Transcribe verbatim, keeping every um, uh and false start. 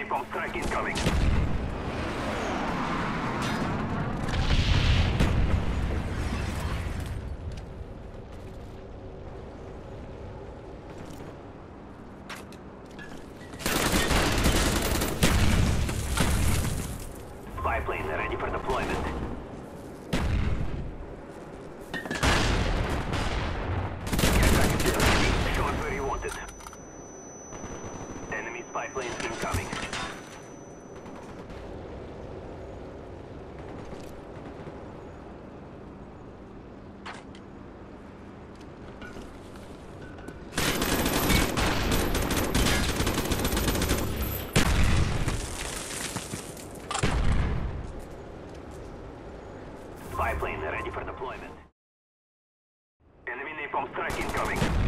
napalm strike incoming. Spy plane ready for deployment. Care package ready. Show us where you want it. Enemy spy plane incoming. Spy plane ready for deployment. Enemy napalm strike incoming.